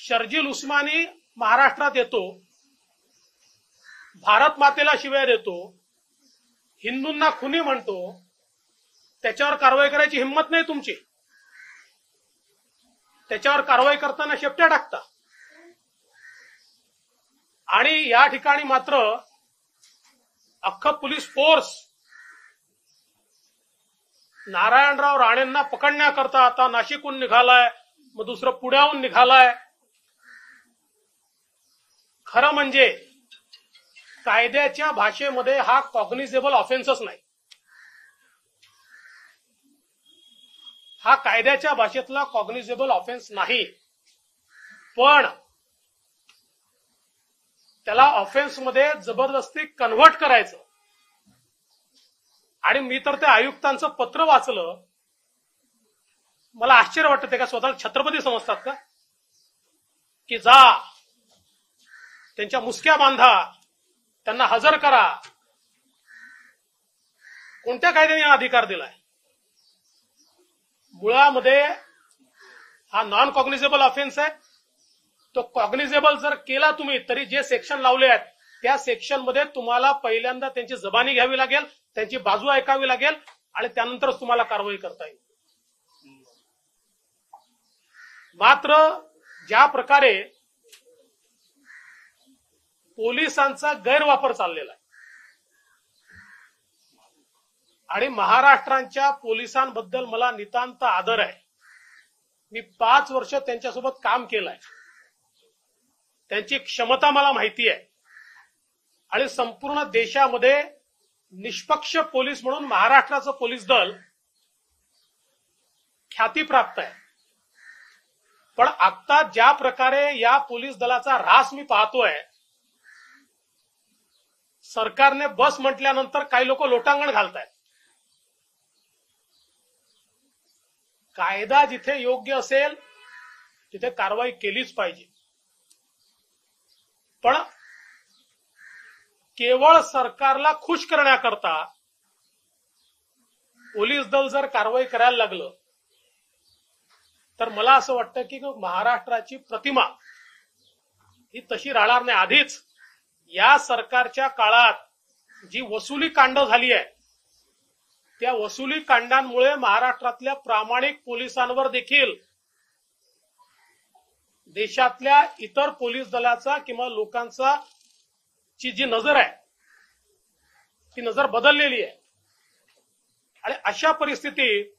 शर्जील उस्मानी महाराष्ट्रात येतो, भारत मातेला शिव्या देतो, हिंदूंना खुनी म्हणतो, त्याच्यावर कारवाई करायची हिंमत नाही तुमची. त्याच्यावर कारवाई करताना शेपट्या टाकता. आणि या ठिकाणी मात्र अख्खं पोलीस फोर्स नारायणराव राणेंना पकडण्याकरता आता नाशिकहून निघालाय, मग दुसरं पुण्याहून निघालाय. खरं म्हणजे कायद्याच्या भाषेमध्ये हा कॉग्निझेबल ऑफेन्सच नाही. हा कायद्याच्या भाषेतला कॉग्निझेबल ऑफेन्स नाही. पण त्याला ऑफेन्स मध्ये जबरदस्ती कन्व्हर्ट करायचं. आणि मी तर त्या आयुक्तांचं पत्र वाचलं, मला आश्चर्य वाटतं. ते का स्वतःला छत्रपती समजतात का? की जा त्यांच्या मुसक्या बांधा, त्यांना हजर करा. कोणत्या कायद्याने हा अधिकार दिलाय? मुळामध्ये हा नॉन कॉग्निझेबल ऑफेन्स आहे. तो कॉग्निझेबल जर केला तुम्ही तरी जे सेक्शन लावले आहेत त्या सेक्शन मध्ये तुम्हाला पहिल्यांदा त्यांची जबानी घ्यावी लागेल, त्यांची बाजू ऐकावी लागेल आणि त्यानंतरच तुम्हाला कारवाई करता येईल. मात्र ज्या प्रकारे पोलिसांचा गैरवापर चाललेला आहे आणि महाराष्ट्राच्या पोलिसांबद्दल मला नितांत आदर आहे. मी 5 वर्ष त्यांच्यासोबत काम केलंय. त्यांची क्षमता मला माहिती आहे आणि संपूर्ण देशामध्ये निष्पक्ष पोलीस म्हणून महाराष्ट्राचं पोलीस दल ख्यातीप्राप्त आहे. पण आता ज्या प्रकारे या पोलीस दलाचा ऱ्हास मी पाहतोय, सरकारने बस म्हटल्यानंतर काही लोक लोटांगण घालतायत. कायदा जिथे योग्य असेल तिथे कारवाई केलीच पाहिजे. पण केवळ सरकारला खुश करण्याकरता पोलीस दल जर कारवाई करायला लागलं तर मला असं वाटतं की महाराष्ट्राची प्रतिमा ही तशी राहणार नाही. आधीच या सरकारच्या काळात जी वसुली कांड झाली आहे त्या वसुली कांडांमुळे महाराष्ट्रातल्या प्रामाणिक पोलिसांवर देखील देशातल्या इतर पोलीस दलाचा किंवा लोकांचा ची जी नजर आहे ती नजर बदललेली आहे. आणि अशा परिस्थितीत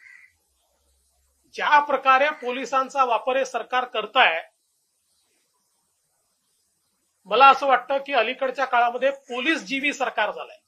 ज्या प्रकारे पोलिसांचा वापर हे सरकार करत आहे, मला असं वाटतं की अलीकडच्या काळामध्ये पोलीस जीवी सरकार झालंय.